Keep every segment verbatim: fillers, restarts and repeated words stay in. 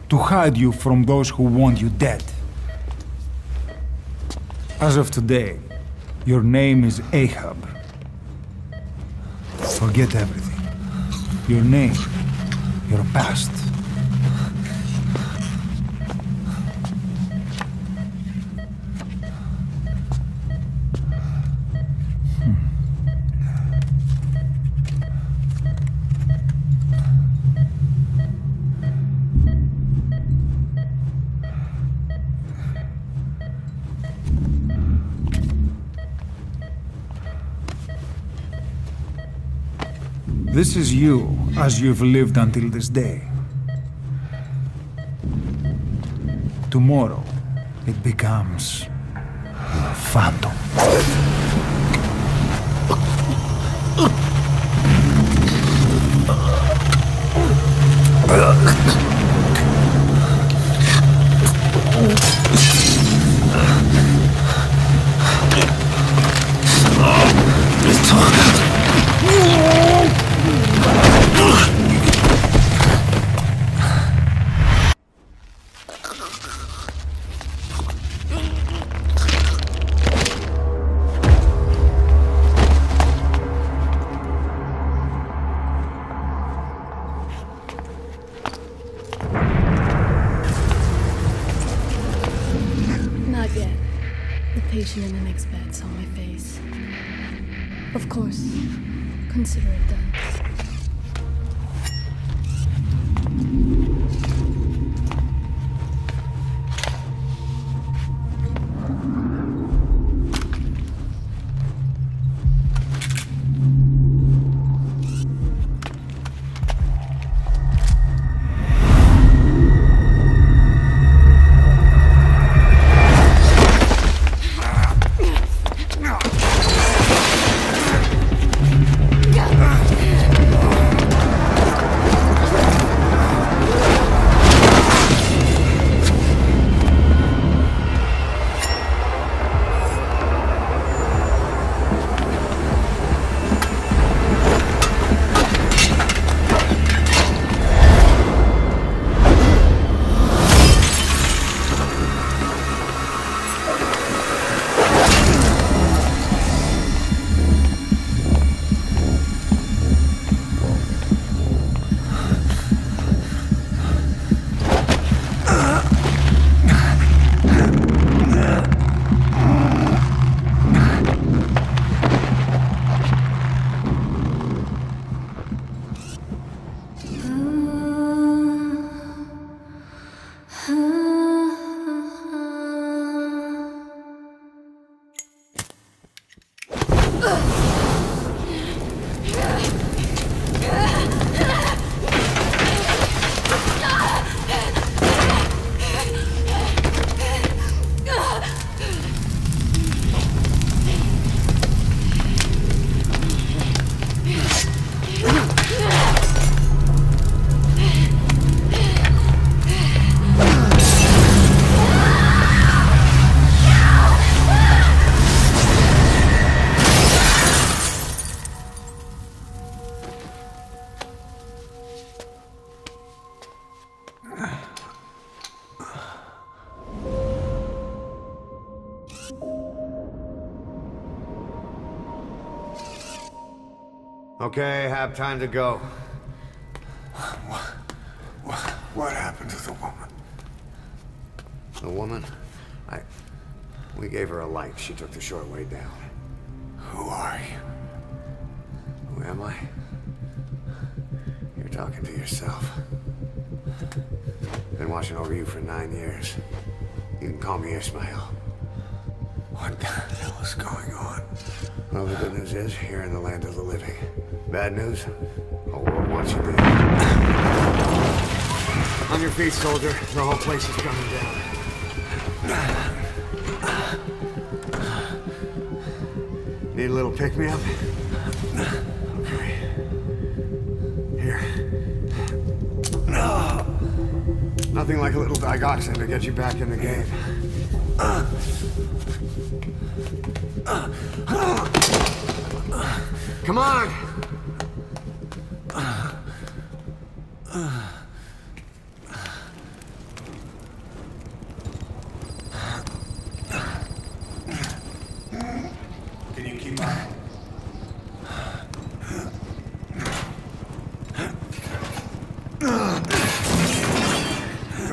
to hide you from those who want you dead. As of today, your name is Ahab. Forget everything. Your name, your past. This is you, as you've lived until this day. Tomorrow, it becomes a phantom. patient in the next bed saw my face. Of course, consider it done. Okay, have time to go. What, what, what happened to the woman? The woman? I... We gave her a light. She took the short way down. Who are you? Who am I? You're talking to yourself. Been watching over you for nine years. You can call me Ishmael. What the hell is going on? Well, the good news is, you're in the land of the living. Bad news? The world wants you dead. On your feet, soldier. The whole place is coming down. Need a little pick-me-up? Okay. Here. Nothing like a little digoxin to get you back in the game. Come on!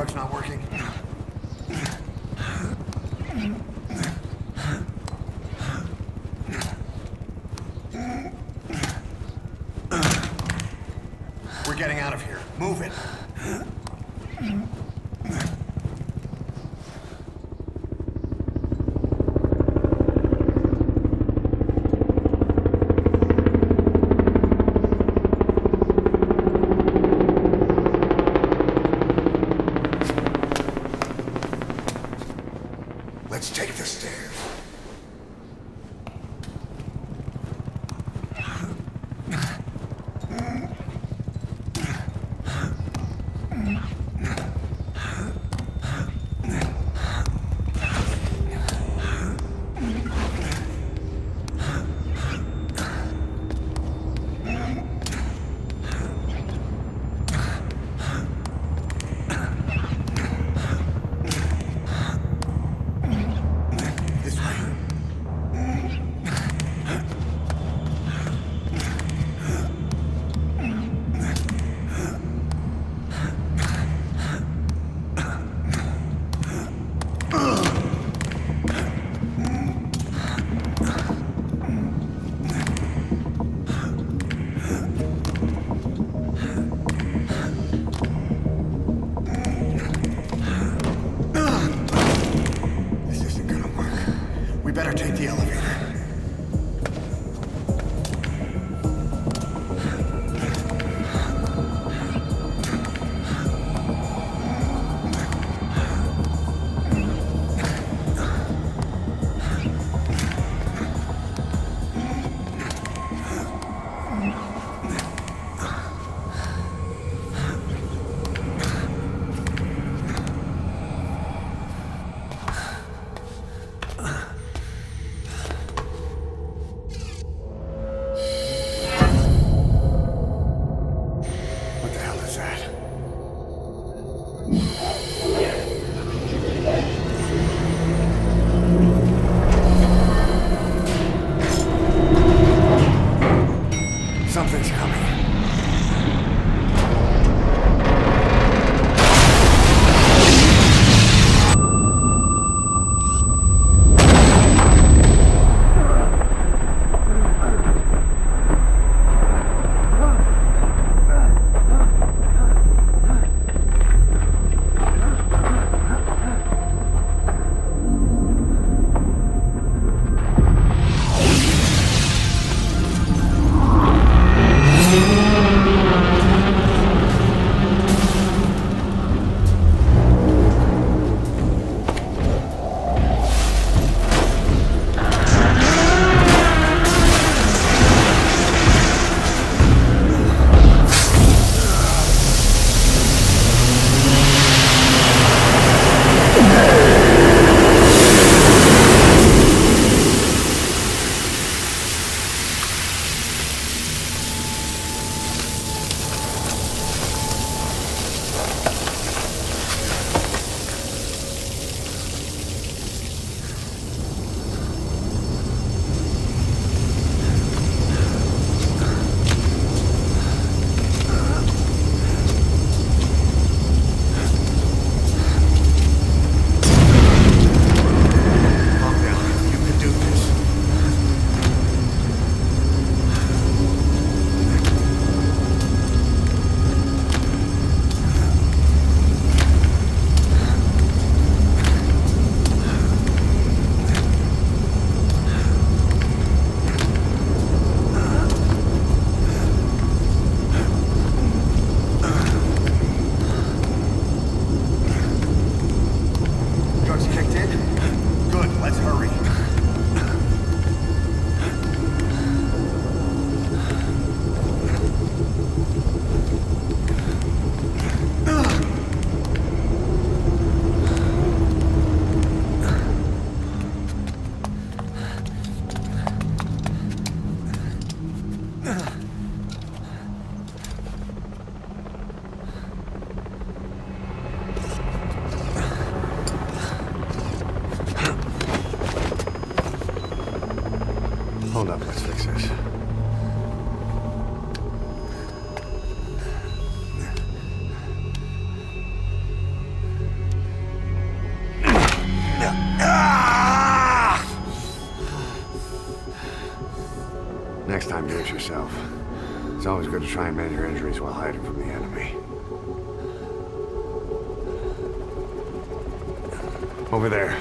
drug's not working? We're getting out of here. Move it. Let's take the stairs. Next time, do it yourself. It's always good to try and mend your injuries while hiding from the enemy. Over there.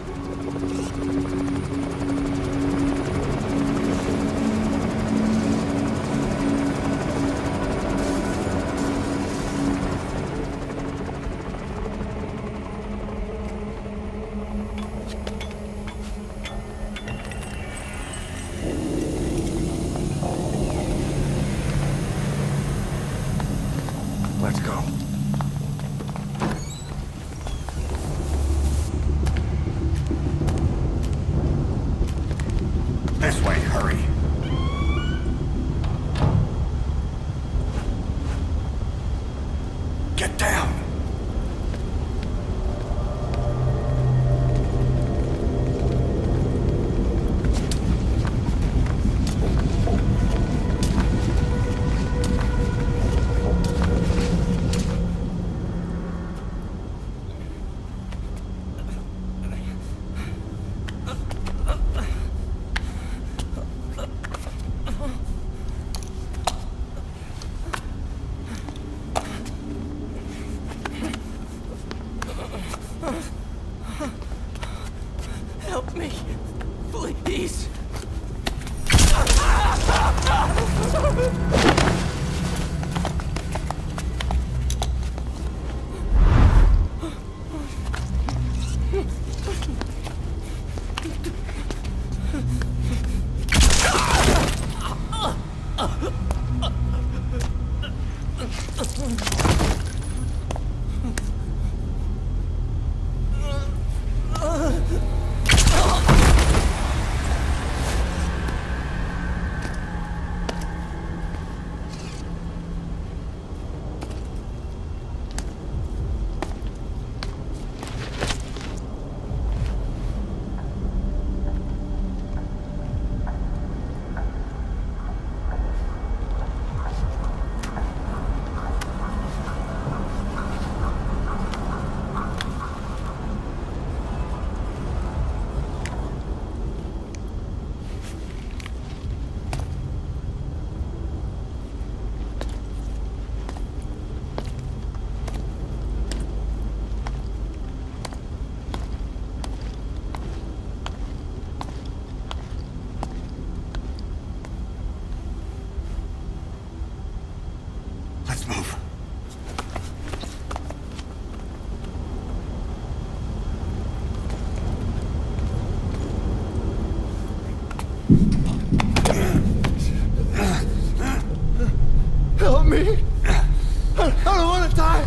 Let's go. This way, hurry. Get down. Help me, please. Let's move. Help me! I, I don't want to die!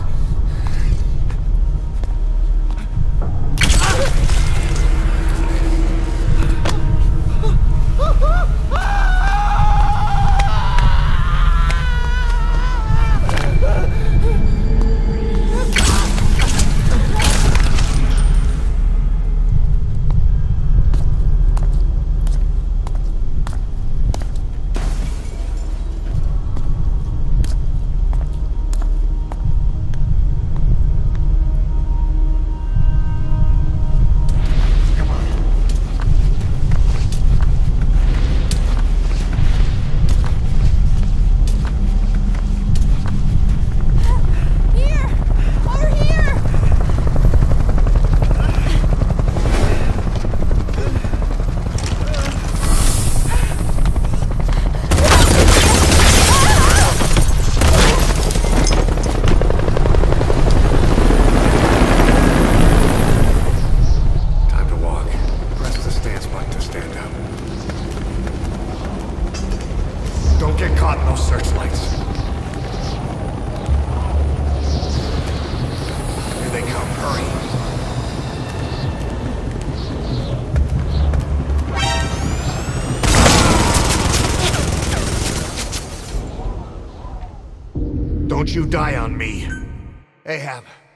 Don't get caught in those searchlights. Here they come. Hurry. Don't you die on me. Ahab.